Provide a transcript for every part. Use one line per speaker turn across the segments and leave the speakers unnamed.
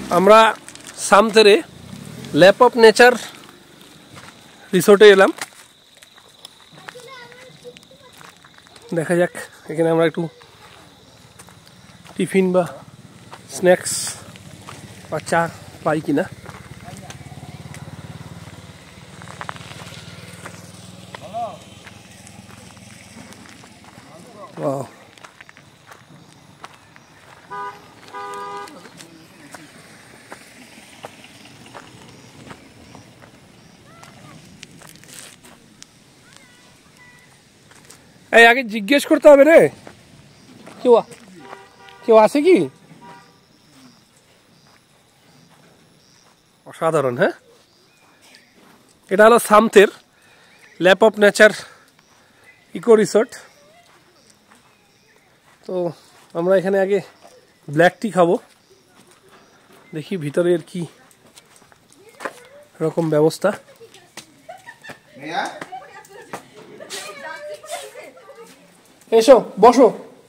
আমরা সামথেরে ল্যাপ of nature রিসোর্টে এলাম। দেখা যাক এখানে আমরা একটু টিফিন বা স্ন্যাক্স বা চা পাই কিনা। ওয়াও, এই আগে জিজ্ঞেস করতে হবে রে, কেউ আছে কি? অসাধারণ। হ্যাঁ, এটা হলো সামথের lap of nature eco resort. তো আমরা এখানে আগে ব্ল্যাক টি খাবো, দেখি ভিতরের কি রকম ব্যবস্থা। এসো বসো।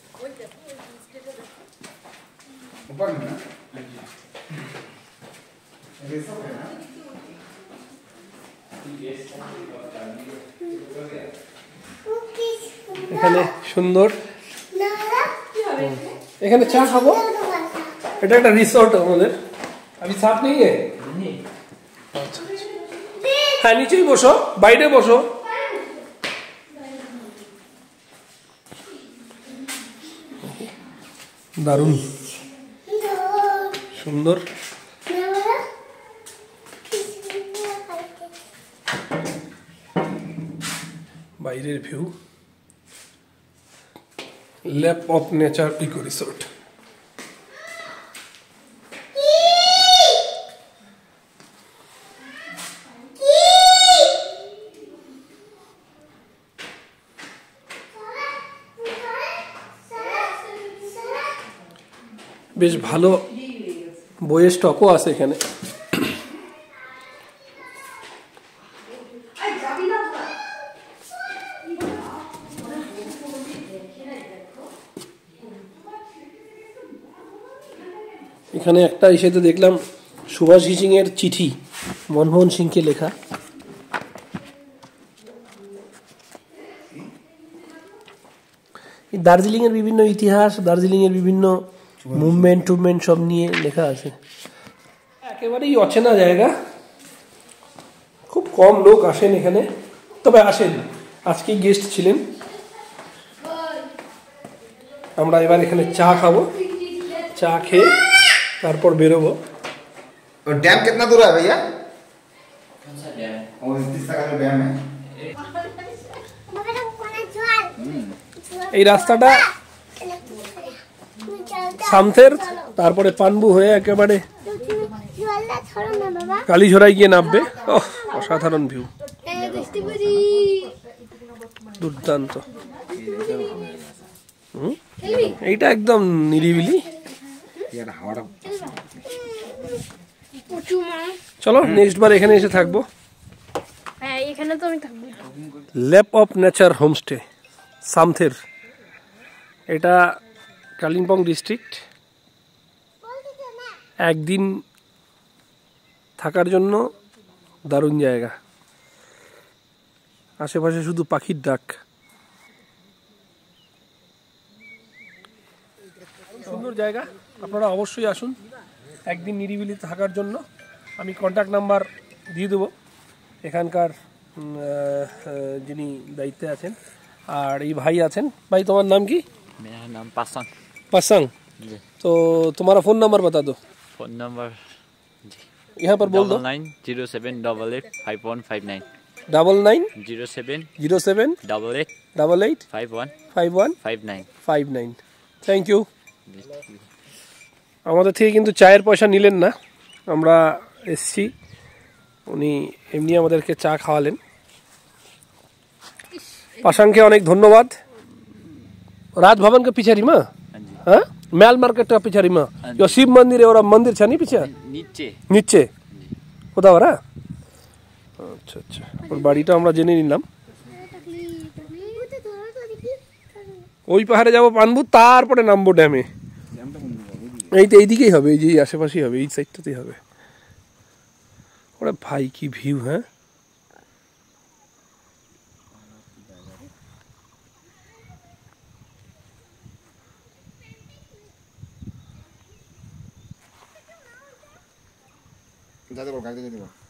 এখানে সুন্দর, এখানে চা খাবো। এটা একটা রিসোর্ট আমাদের। আমি সাথ নেই। হ্যাঁ, নিচেই বসো, বাইরে বসো। দারুণ সুন্দর। বাইরের view, lap of nature eco resort. বেশ ভালো বইয়ের স্টকও আছে এখানে। এখানে একটা এসে দেখলাম সুভাষ সিং এর চিঠি, মনমোহন সিংকে লেখা। দার্জিলিং এর বিভিন্ন ইতিহাস, দার্জিলিং এর বিভিন্ন মুভমেন্ট টুভমেন্ট সব নিয়ে লেখা আছে। একেবারেই অচেনা জায়গা, খুব কম লোক আসেন এখানে, তবে আসেন। আজকেই গেস্ট ছিলেন। আমরা এবার এখানে চা খাবো, চা খেয়ে তারপর বেরোবো।
डैम कितना दूर है भैया? कौन सा डैम? और इस तरह का डैम है।
এই রাস্তাটা সামথের, তারপরে পানবু হয়ে একেবারে কালীঝোড়ায় গিয়ে নামবে। ওহ, অসাধারণ ভিউ, দুর্দান্ত। এইটা একদম নিরিবিলি। চলো নেক্সট বার এখানে এসে থাকবো।
এখানে তো আমি থাকবো।
ল্যাপ অফ নেচার হোমস্টে সামথের, এটা কালিম্পং ডিস্ট্রিক্ট। একদিন থাকার জন্য দারুণ জায়গা, আশেপাশে শুধু পাখির ডাক। সুন্দর জায়গা, আপনারা অবশ্যই আসুন একদিন নিরিবিলি থাকার জন্য। আমি কন্ট্যাক্ট নাম্বার দিয়ে দেবো এখানকার যিনি দায়িত্বে আছেন। আর এই भाई আছেন। भाई তোমার नाम की?
मेरा नाम पासंग।
पासंग
जी।
तो तुम्हारा फ़ोन नंबर बता दो।
फ़ोन नंबर
यहाँ पर बोल दो।
9907885159
9907885159 থ্যাংক ইউ। আমাদের থেকে কিন্তু চায়ের পয়সা নিলেন না, আমরা এসছি, উনি এমনি আমাদেরকে চা খাওয়ালেন। पासंग के अनेक धन्यवाद। राजभवन के पीछे रिमा, हाँ, मैल मार्केट का पीछे रिमा जो शिव मंदिर है, और मंदिर छा नहीं पीछे
नीचे
नीचे কোথাও ওরা। আচ্ছা আচ্ছা, ওর বাড়িটা আমরা জেনে নিলাম। ওই পাহাড়ে যাবো পানবু, তারপরে নামবো ড্যামে। এই তো এইদিকেই হবে, এই যে এই আশেপাশেই হবে, এই সাইডটাতেই হবে। ওরে ভাই কি ভিউ! হ্যাঁ,
যাতে বল গাড়িতে যেতে বল।